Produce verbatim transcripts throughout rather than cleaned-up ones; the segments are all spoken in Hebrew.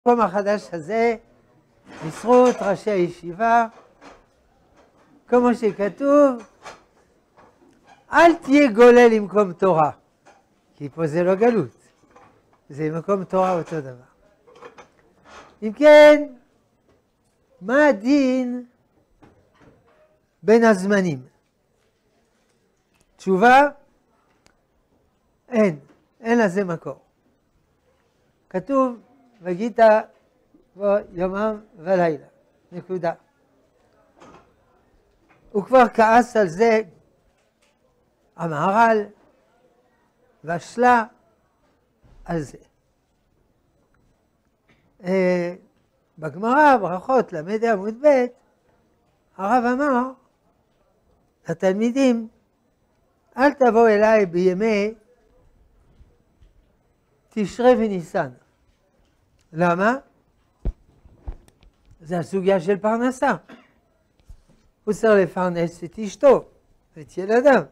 המקום החדש הזה, בזכות ראשי הישיבה, כמו שכתוב, אל תהיה גולה למקום תורה, כי פה זה לא גלות, זה מקום תורה אותו דבר. אם כן, מה הדין בין הזמנים? תשובה, אין, אין לזה מקור. כתוב, וגית יומם ולילה, נקודה. הוא כבר כעס על זה, המהר"ל, והשלה על זה. בגמרא, ברכות, למד עמוד ב', הרב אמר לתלמידים, אל תבוא אליי בימי תשרי וניסן. למה? זה הסוגיה של פרנסה. הוא צריך לפרנס את אשתו, את ילדיו.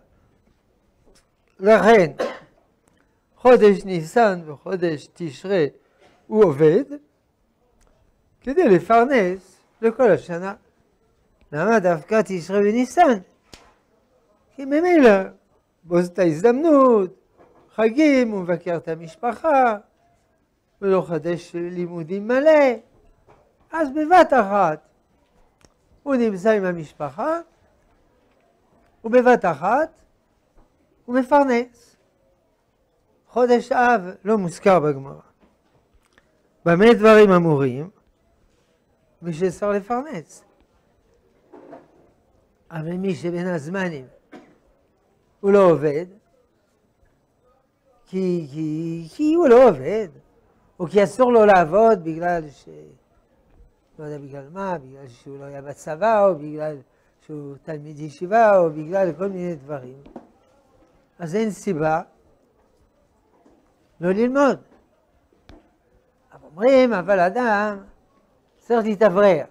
לכן, חודש ניסן וחודש תשרי הוא עובד, כדי לפרנס לכל השנה. למה דווקא תשרי וניסן? כי ממילא, בו זאת ההזדמנות, חגים, הוא מבקר את המשפחה, ולא חדש לימודים מלא, אז בבת אחת הוא נמצא עם המשפחה, ובבת אחת הוא מפרנס. חודש אב לא מוזכר בגמרא. במה דברים אמורים? מי שצריך לפרנס. אבל מי שבין הזמנים הוא לא עובד, כי, כי, כי הוא לא עובד, או כי אסור לו לעבוד בגלל ש... לא יודע בגלל מה, בגלל שהוא לא היה בצבא, או בגלל שהוא תלמיד ישיבה, או בגלל כל מיני דברים. אז אין סיבה לא ללמוד. אבל אומרים, אבל אדם צריך להתאוורר.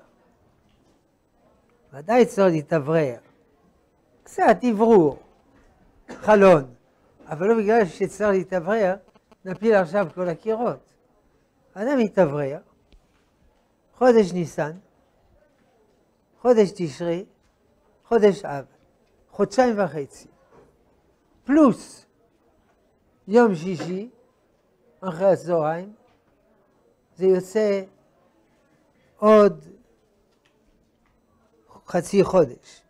ודאי צריך להתאוורר. קצת אוורור, חלון. אבל לא בגלל שצריך להתאוורר, נפיל עכשיו כל הקירות. אדם מתאוורר, חודש ניסן, חודש תשרי, חודש אב, חודשיים וחצי, פלוס יום שישי, אחרי הצהריים, זה יוצא עוד חצי חודש.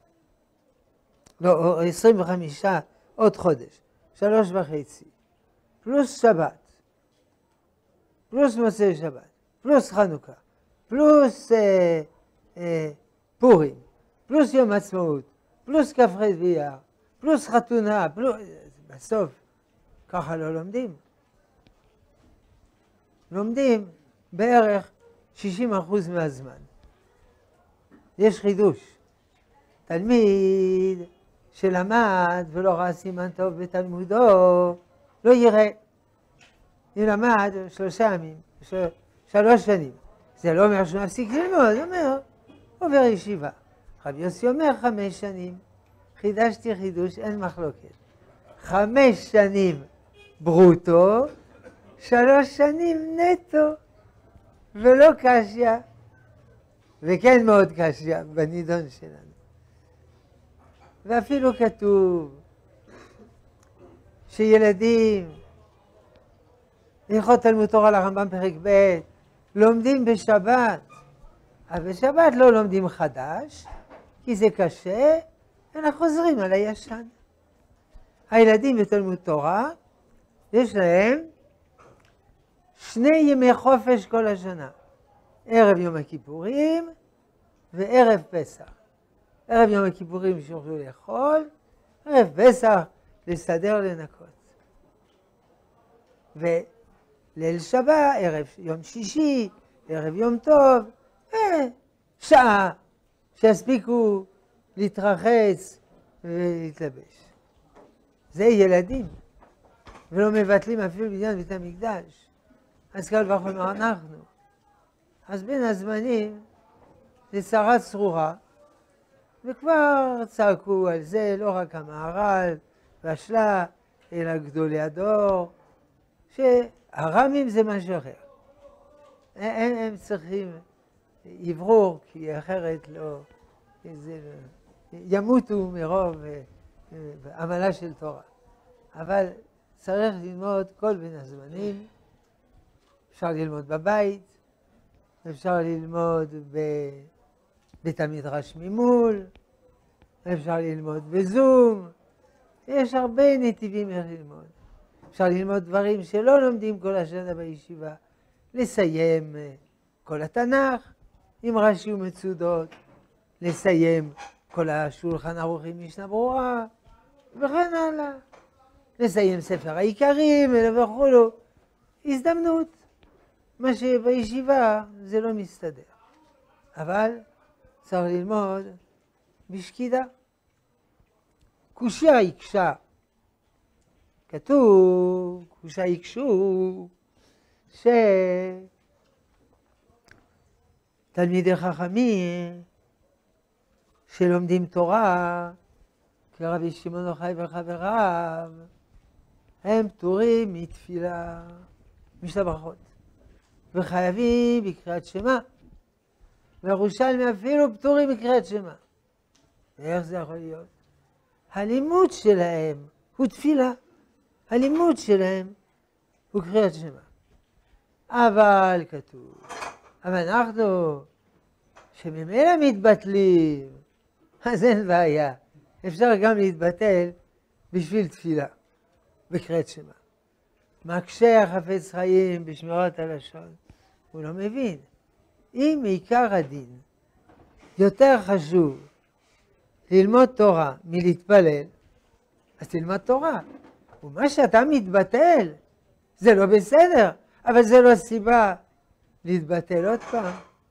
לא, עשרים וחמישה, עוד חודש, שלוש וחצי, פלוס שבת, פלוס מוצאי שבת, פלוס חנוכה, פלוס אה, אה, פורים, פלוס יום עצמאות, פלוס כ"ח באייר, פלוס חתונה, פלוס... בסוף, ככה לא לומדים. לומדים בערך שישים אחוז מהזמן. יש חידוש. תלמיד שלמד ולא ראה סימן טוב בתלמודו, לא יראה. ילמד שלושה ימים, של... שלוש שנים. זה לא אומר שהוא מפסיק ללמוד, זה אומר, עובר ישיבה. רבי יוסי אומר חמש שנים, חידשתי חידוש, אין מחלוקת. חמש שנים ברוטו, שלוש שנים נטו, ולא קשיא, וכן מאוד קשיא בנידון שלנו. ואפילו כתוב שילדים, הלכות תלמוד תורה לרמב"ם פרק ב', לומדים בשבת, אבל בשבת לא לומדים חדש, כי זה קשה, אנחנו חוזרים על הישן. הילדים בתלמוד תורה, יש להם שני ימי חופש כל השנה, ערב יום הכיפורים וערב פסח. ערב יום הכיפורים שיוכלו לאכול, ערב פסח לסדר לנקות. וליל שבת, ערב יום שישי, ערב יום טוב, אה, שעה שיספיקו להתרחץ ולהתלבש. זה ילדים, ולא מבטלים אפילו בניין בית המקדש. אז קל וחומר אנחנו. אז בין הזמנים זה צרה צרורה, וכבר צעקו על זה לא רק המהר"ל והשלה, אלא גדולי הדור, שהר"מים זה משהו אחר. הם, הם צריכים עברור, כי אחרת לא, זה, ימותו מרוב עמלה של תורה. אבל צריך ללמוד כל בין הזמנים, אפשר ללמוד בבית, אפשר ללמוד בבית המדרש ממול, אפשר ללמוד בזום, יש הרבה נתיבים איך ללמוד. אפשר ללמוד דברים שלא לומדים כל השנה בישיבה, לסיים כל התנ"ך עם רש"י ומצודות, לסיים כל השולחן ערוך עם משנה ברורה, וכן הלאה. לסיים ספר העיקרים וכו'. הזדמנות. מה שבישיבה זה לא מסתדר. אבל צריך ללמוד בשקידה. קושיה הקשה. כתוב, קושיה הקשו, שתלמידי חכמים שלומדים תורה, כרבי שמעון אוחיי וחבריו, הם פטורים מתפילה, משתי ברכות, וחייבים בקריאת שמע, וירושלמי אפילו פטורים מקריאת שמע. איך זה יכול להיות? הלימוד שלהם הוא תפילה, הלימוד שלהם הוא קריאת שמע. אבל כתוב, אבל אנחנו שממילא מתבטלים, אז אין בעיה. אפשר גם להתבטל בשביל תפילה, בקריאת שמע. מקשה החפץ חיים בשמירת הלשון, הוא לא מבין. אם עיקר הדין יותר חשוב ללמוד תורה מלהתפלל, אז תלמד תורה. ומה שאתה מתבטל זה לא בסדר, אבל זה לא סיבה להתבטל עוד פעם.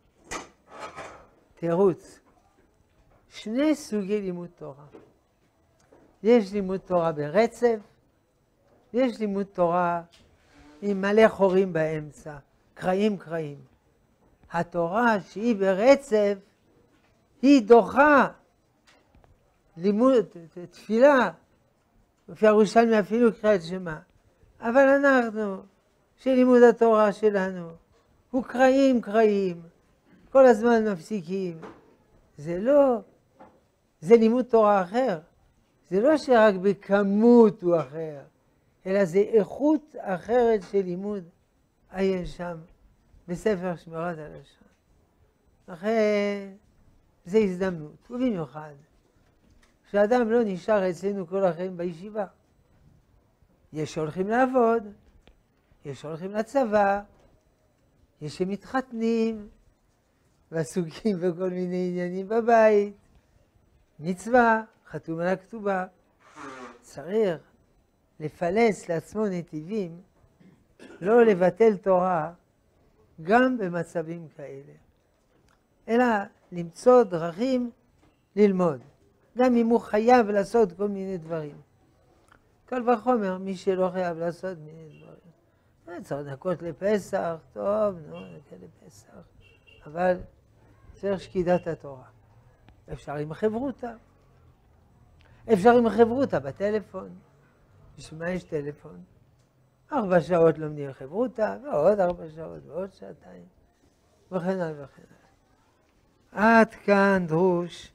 תירוץ. שני סוגי לימוד תורה. יש לימוד תורה ברצף, יש לימוד תורה עם מלא חורים באמצע, קרעים קרעים. התורה שהיא ברצף, היא דוחה לימוד, תפילה, לפי ירושלמי אפילו קריאת שמע. אבל אנחנו, שלימוד התורה שלנו, הוא קרעים קרעים, כל הזמן מפסיקים. זה לא, זה לימוד תורה אחר. זה לא שרק בכמות הוא אחר, אלא זה איכות אחרת של לימוד עיין שם, בספר שמירת הלשון. לכן, זה הזדמנות, ובמיוחד, שאדם לא נשאר אצלנו כל החיים בישיבה. יש שהולכים לעבוד, יש שהולכים לצבא, יש שמתחתנים, ועסוקים בכל מיני עניינים בבית, מצווה, חתום על הכתובה. צריך לפלס לעצמו נתיבים, לא לבטל תורה גם במצבים כאלה, אלא למצוא דרכים ללמוד, גם אם הוא חייב לעשות כל מיני דברים. קל וחומר, מי שלא חייב לעשות מיני דברים. צריך לנקות לפסח, טוב, נו, נקה לפסח, אבל צריך שקידת התורה. אפשר עם חברותה. אפשר עם חברותה בטלפון. בשביל מה יש טלפון? ארבע שעות לומדים חברותה, ועוד ארבע שעות, ועוד שעתיים, וכן הלאה וכן הלאה. עד כאן דרוש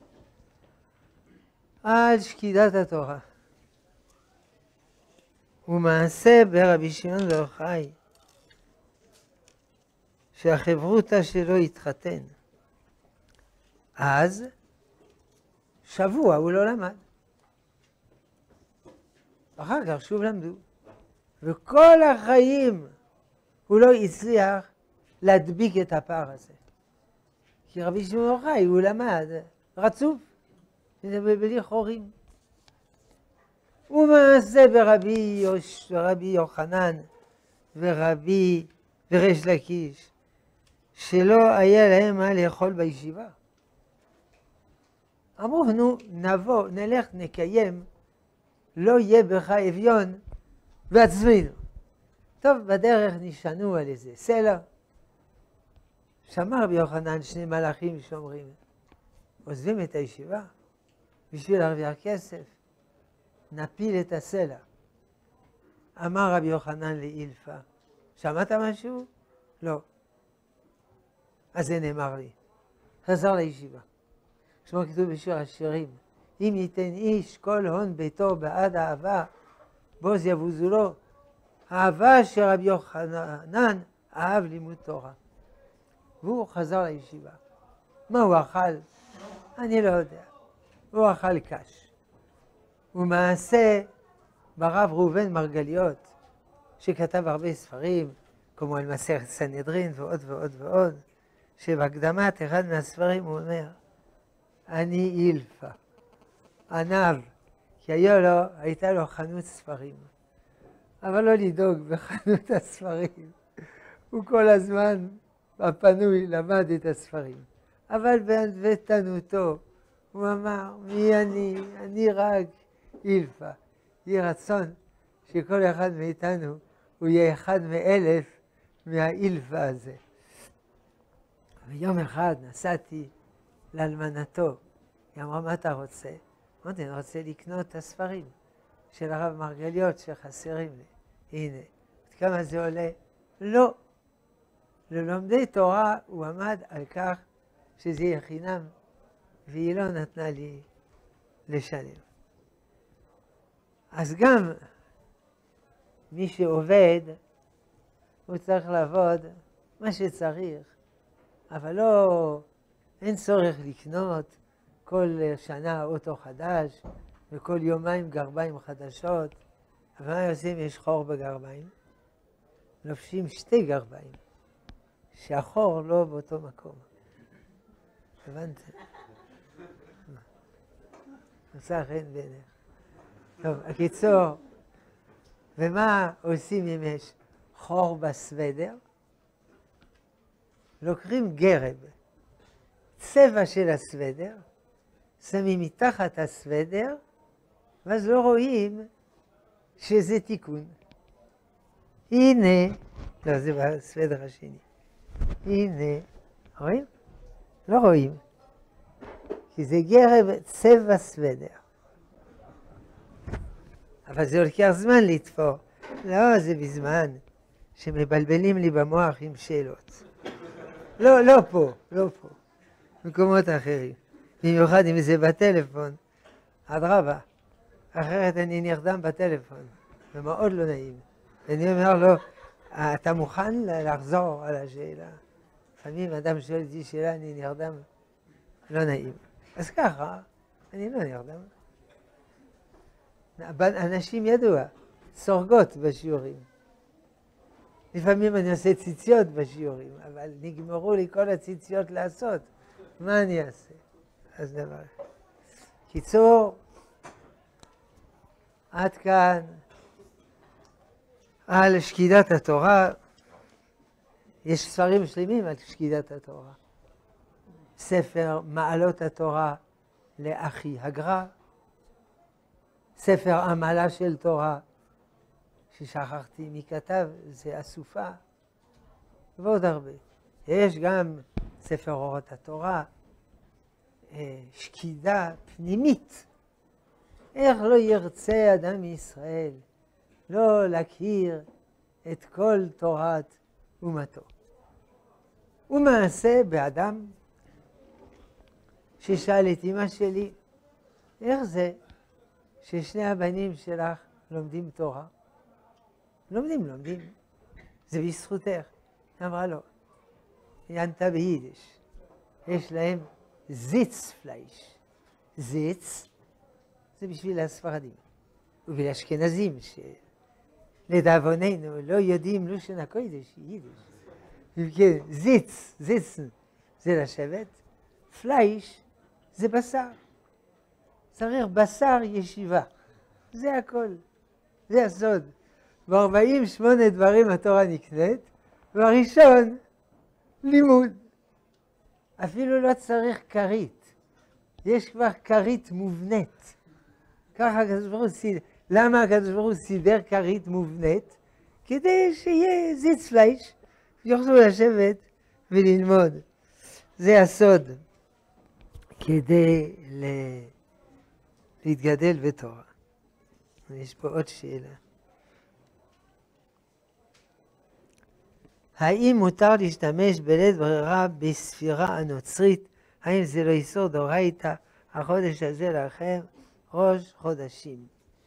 על שקידת התורה. ומעשה ברבי שמעון בר יוחאי, שהחברותה שלו התחתן. אז שבוע הוא לא למד. אחר כך שוב למדו. וכל החיים הוא לא הצליח להדביק את הפער הזה. כי רבי שמעון בר יוחאי הוא למד רצוף, בלי חורים. ומעשה ברבי, יוש, ברבי יוחנן ורבי וריש לקיש, שלא היה להם מה לאכול בישיבה. אמרו, נו, נבוא, נלך, נקיים, לא יהיה בך אביון בעצמנו. טוב, בדרך נשענו על איזה סלע. שמע רבי יוחנן, שני מלאכים שאומרים, עוזבים את הישיבה בשביל להרוויח כסף, נפיל את הסלע. אמר רבי יוחנן לאילפה, שמעת משהו? לא. אז זה נאמר לי. חזר לישיבה. כמו כתוב בשיר השירים, אם ייתן איש כל הון ביתו בעד אהבה, בוז יבוזו לו. האהבה שרבי יוחנן אהב לימוד תורה. והוא חזר לישיבה. מה הוא אכל? אני לא יודע. הוא אכל קש. ומעשה ברב ראובן מרגליות, שכתב הרבה ספרים, כמו על מסכת סנהדרין ועוד ועוד ועוד, שבהקדמת אחד מהספרים הוא אומר, אני אילפה, ענב, כי היה לו, הייתה לו חנות ספרים. אבל לא לדאוג בחנות הספרים. הוא כל הזמן בפנוי למד את הספרים. אבל בענוותנותו הוא אמר, מי אני? אני רק אילפה. יהי רצון שכל אחד מאיתנו הוא יהיה אחד מאלף מהאילפה הזה. ויום אחד נסעתי לאלמנתו. היא אמרה, מה אתה רוצה? אמרתי, אני רוצה לקנות את הספרים של הרב מרגליות שחסרים לי. הנה, כמה זה עולה? לא. ללומדי תורה הוא עמד על כך שזה יהיה חינם, והיא לא נתנה לי לשלם. אז גם מי שעובד, הוא צריך לעבוד מה שצריך, אבל לא, אין צורך לקנות כל שנה אוטו חדש, וכל יומיים גרביים חדשות. אבל מה עושים? יש חור בגרביים. לובשים שתי גרביים, שהחור לא באותו מקום. הבנתם? מצא חן בעיניך. טוב, הקיצור, ומה עושים אם יש חור בסוודר? לוקחים גרב, צבע של הסוודר, שמים מתחת הסוודר, ואז לא רואים שזה תיקון. הנה, לא, זה בסוודר השני. הנה, רואים? לא רואים. כי זה גרב צבע סוודר. אבל זה לוקח זמן לתפור. לא, זה בזמן שמבלבלים לי במוח עם שאלות. לא, לא פה, לא פה. מקומות אחרים. במיוחד אם זה בטלפון, אדרבה. אחרת אני נרדם בטלפון, ומאוד לא נעים. אני אומר לו, אתה מוכן לחזור על השאלה? לפעמים אדם שואל אותי שאלה, אני נרדם, לא נעים. אז ככה, אני לא נרדם. אנשים ידוע, סורגות בשיעורים. לפעמים אני עושה ציציות בשיעורים, אבל נגמרו לי כל הציציות לעשות. מה אני אעשה? אז דבר. קיצור, עד כאן על שקידת התורה. יש ספרים שלמים על שקידת התורה. ספר מעלות התורה לאחי הגר"א, ספר עמלה של תורה, ששכחתי מי כתב, זה אסופה, ועוד הרבה. יש גם ספר אורות התורה, שקידה פנימית. איך לא ירצה אדם מישראל לא להכיר את כל תורת אומתו. ומעשה באדם ששאל את אמא שלי, איך זה ששני הבנים שלך לומדים תורה? לומדים, לומדים. זה בזכותך. היא אמרה לו, היא ענתה ביידיש. יש להם זיץ פלייש. זיץ זה בשביל הספרדים. ובאשכנזים שלדאבוננו לא יודעים לושן הקודש, יידיש. כן, זיץ, זיצן, זה לשבת. פלייש זה בשר. צריך בשר ישיבה. זה הכל. זה הסוד. ב-ארבעים ושמונה דברים התורה נקנית, והראשון, לימוד. אפילו לא צריך כרית. יש כבר כרית מובנית. ככה הקדוש ברוך הוא סידר. למה הקדוש ברוך הוא סידר כרית מובנית? כדי שיהיה זיץ פלייש, שיוכלו לשבת וללמוד. זה הסוד. כדי ל... להתגדל בתורה. יש פה עוד שאלה. האם מותר להשתמש בלית ברירה בספירה הנוצרית? האם זה לא איסור דאורייתא? החודש הזה לכם ראש חודשים.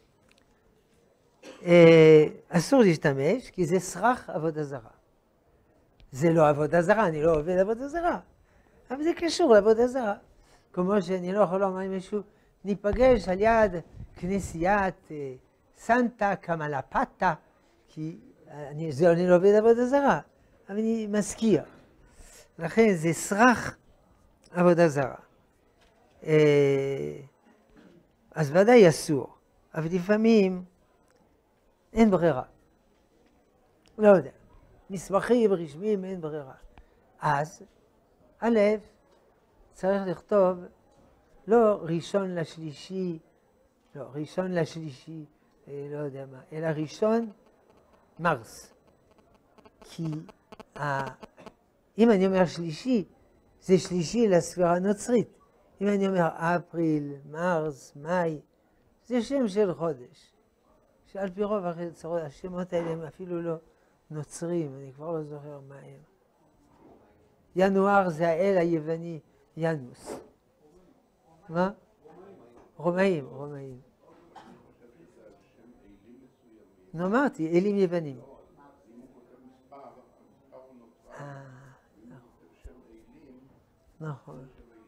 אה, אסור להשתמש כי זה סרח עבודה זרה. זה לא עבודה זרה, אני לא עובד עבודה זרה. אבל זה קשור לעבודה זרה. כמו שאני לא יכול לומר עם מישהו, ניפגש על יד כנסיית אה, סנטה קמלפטה, כי אני, זה אני לא עובד עבודה זרה, אבל אני מזכיר. לכן זה סרח עבודה זרה. אה, אז ודאי אסור, אבל לפעמים אין ברירה. לא יודע. מסמכים רשמיים אין ברירה. אז, א', צריך לכתוב לא ראשון לשלישי, לא, ראשון לשלישי, אה, לא יודע מה, אלא ראשון מרס. כי ה... אם אני אומר שלישי, זה שלישי לספירה הנוצרית. אם אני אומר אפריל, מרס, מאי, זה שם של חודש. שעל פי רוב השמות האלה הם אפילו לא נוצרים, אני כבר לא זוכר מה הם. ינואר זה האל היווני ינוס. מה? רומאים, רומאים. נו, אמרתי, אלים יוונים. נכון.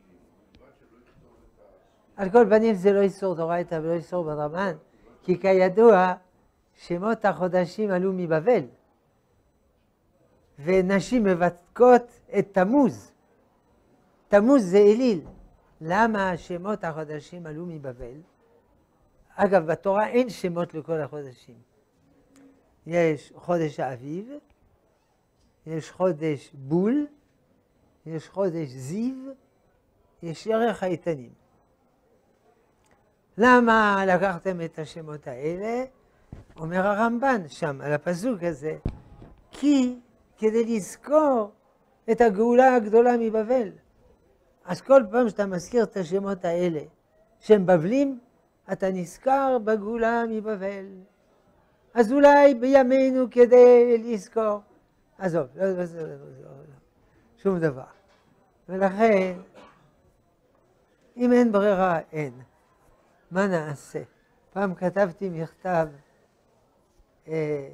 על כל פנים זה לא איסור דאורייתא ולא איסור ברבנן, כי כידוע שמות החודשים עלו מבבל, ונשים מבטקות את תמוז. תמוז זה אליל. למה שמות החודשים עלו מבבל? אגב, בתורה אין שמות לכל החודשים. יש חודש האביב, יש חודש בול, יש חודש זיו, יש ירח האיתנים. למה לקחתם את השמות האלה? אומר הרמב"ן שם, על הפסוק הזה, כי כדי לזכור את הגאולה הגדולה מבבל. אז כל פעם שאתה מזכיר את השמות האלה, שהם בבלים, אתה נזכר בגאולה מבבל. אז אולי בימינו כדי לזכור. עזוב, לא, לא, לא, לא, לא, שום דבר. ולכן, אם אין ברירה, אין. מה נעשה? פעם כתבתי מכתב אה,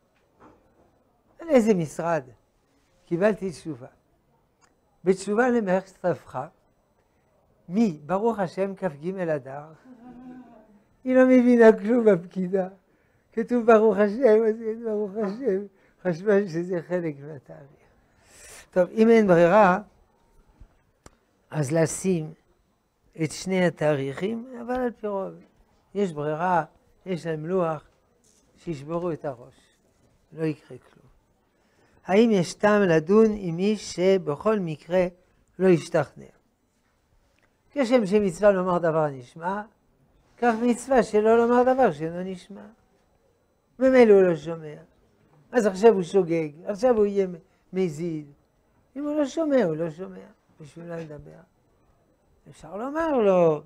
על איזה משרד. קיבלתי תשובה. בתשובה למערכת רווחה, מי? ברוך השם כ"ג אדר. היא לא מבינה כלום בפקידה. כתוב ברוך השם, אז אין ברוך השם. חשבה שזה חלק מהתאריך. טוב, אם אין ברירה, אז לשים את שני התאריכים, אבל על פי רוב, יש ברירה, יש להם לוח, שישברו את הראש. לא יקרה כלום. האם יש טעם לדון עם מי שבכל מקרה לא ישתכנע? כשם שמצווה לומר דבר נשמע, כך מצווה שלא לומר דבר שאינו נשמע. ממילא הוא לא שומע. אז עכשיו הוא שוגג, עכשיו הוא יהיה מזיד. אם הוא לא שומע, הוא לא שומע. בשביל לא לדבר. אפשר לומר לו,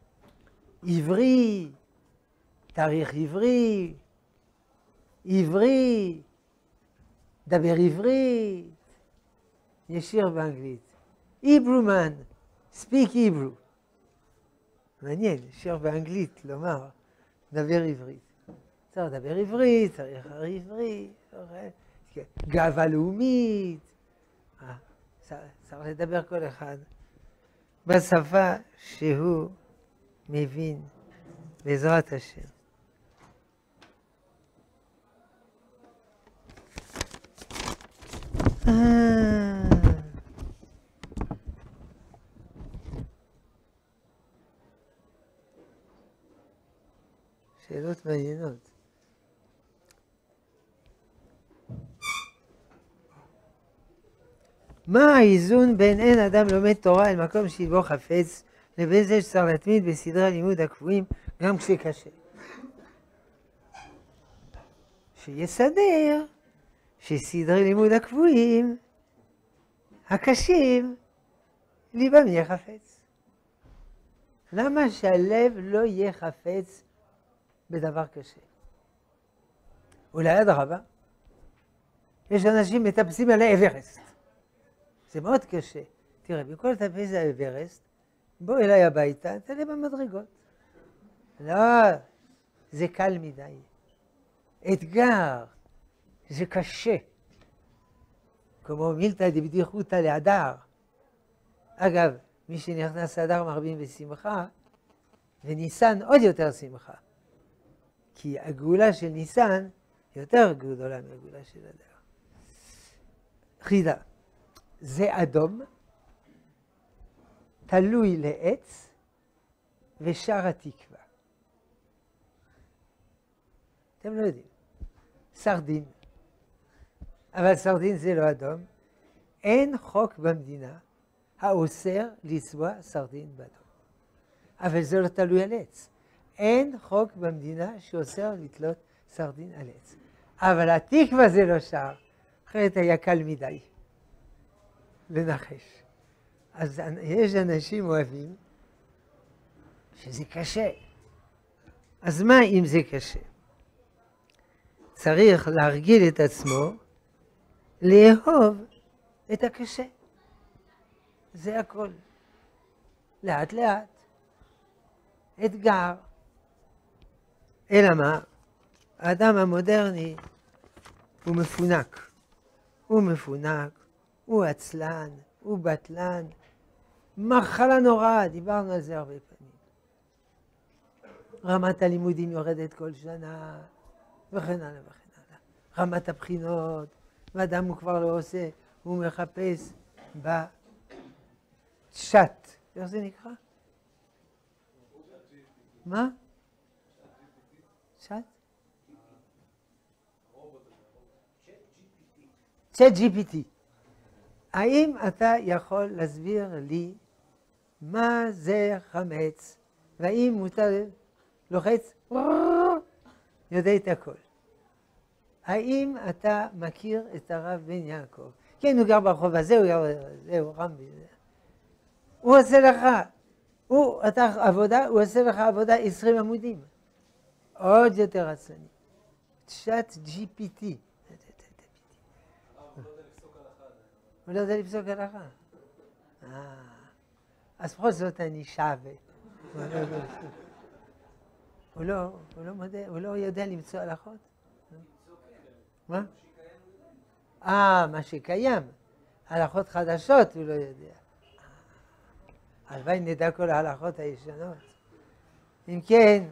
עברי, תאריך עברי, עברי, דבר עברית. יש שיר באנגלית. Hebrew man, speak Hebrew. מעניין, שיר באנגלית לומר, דבר עברית. צריך לדבר עברית, צריך עברית, גאווה לאומית. צריך לדבר כל אחד בשפה שהוא מבין, בעזרת השם. שאלות מעניינות. מה האיזון בין אין אדם לומד תורה אל מקום שיבו חפץ, לבין זה שצריך להתמיד בסדרי הלימוד הקבועים גם כשקשה? שיסדר שסדרי לימוד הקבועים, הקשים, ליבם יהיה חפץ. למה שהלב לא יהיה חפץ בדבר קשה? אולי אדרבה, יש אנשים מטפסים על האברסט. זה מאוד קשה. תראה, בכל לטפס על האברסט, בוא אליי הביתה, תעלה במדרגות. לא, זה קל מדי. אתגר, זה קשה. כמו מילתא דבדיחותא להדר. אגב, מי שנכנס לאדר מרבים בשמחה, וניסן עוד יותר שמחה. כי הגאולה של ניסן יותר גדולה מהגאולה של אדר. חידה, זה אדום, תלוי לעץ, ושר התקווה. אתם לא יודעים. סרדין. אבל סרדין זה לא אדום. אין חוק במדינה האוסר לצבוע סרדין באדום. אבל זה לא תלוי על עץ. אין חוק במדינה שאוסר לתלות סרדין על עץ. אבל התקווה זה לא שר. אחרת היה קל מדי לנחש. אז יש אנשים אוהבים שזה קשה. אז מה אם זה קשה? צריך להרגיל את עצמו לאהוב את הקשה. זה הכל. לאט לאט. אתגר. אלא מה? האדם המודרני הוא מפונק. הוא מפונק, הוא עצלן, הוא בטלן. מחלה נוראה, דיברנו על זה הרבה פעמים. רמת הלימודים יורדת כל שנה, וכן הלאה וכן הלאה. רמת הבחינות, ואדם הוא כבר לא עושה, הוא מחפש בצ'אט. איך זה נקרא? מה? צ'אט? צ'אט ג'י פי טי. האם אתה יכול להסביר לי מה זה חמץ, והאם מותר לוחץ, יודע את הכל. האם אתה מכיר את הרב בן יעקב? כן, הוא גר ברחוב הזה, הוא גר בזה, הוא רמבי. הוא עושה לך, הוא, אתה עבודה, הוא עושה לך עבודה עשרים עמודים. עוד יותר עצלני. צ'אט ג'י פי טי. הוא לא יודע לפסוק הלכה. אז בכל זאת אני שווה. הוא לא יודע למצוא הלכות? מה? אה, מה שקיים. הלכות חדשות הוא לא יודע. הלוואי נדע כל ההלכות הישנות. אם כן,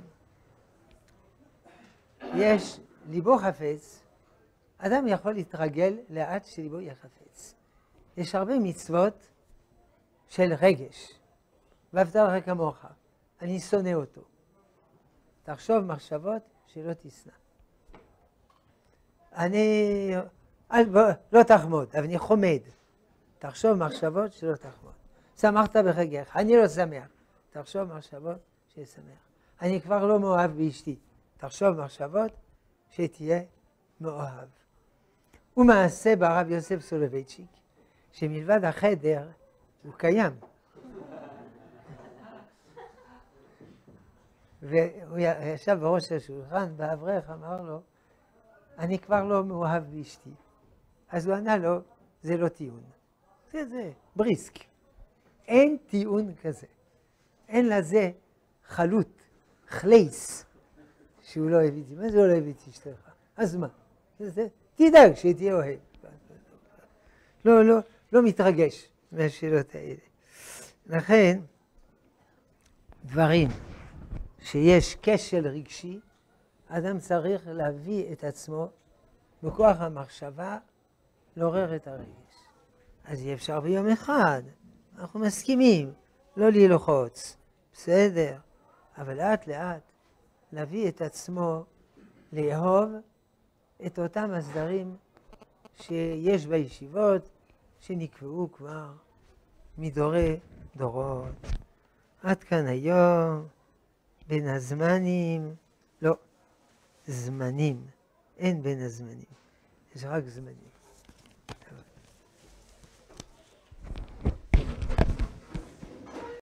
יש ליבו חפץ, אדם יכול להתרגל לאט שליבו יהיה חפץ. יש הרבה מצוות של רגש. ואהבת לך כמוך, אני שונא אותו. תחשוב מחשבות שלא תשנא. אני לא תחמוד, אבל אני חומד. תחשוב מחשבות שלא תחמוד. שמחת בחגיך, אני לא שמח. תחשוב מחשבות ששמח. אני כבר לא מאוהב באשתי. תחשוב מחשבות שתהיה מאוהב. ומעשה ברב יוסף סולובייצ'יק, שמלבד החדר הוא קיים. והוא ישב בראש השולחן, באברך אמר לו, אני כבר לא מאוהב באשתי. אז הוא ענה לו, זה לא טיעון. זה זה, בריסק. אין טיעון כזה. אין לזה חלוט, חלייס, שהוא לא אוהב איתי. מה זה לא אוהב איתי אשתך? אז מה? זה, תדאג שתהיה אוהב. לא, לא, לא מתרגש מהשאלות האלה. לכן, דברים שיש כשל רגשי, אדם צריך להביא את עצמו בכוח המחשבה לעורר את הרגש. אז יהיה אפשר ביום אחד, אנחנו מסכימים, לא ללחוץ, בסדר, אבל לאט לאט להביא את עצמו לאהוב את אותם הסדרים שיש בישיבות, שנקבעו כבר מדורי דורות. עד כאן היום, בין הזמנים, לא, זמנים, אין בין הזמנים, יש רק זמנים.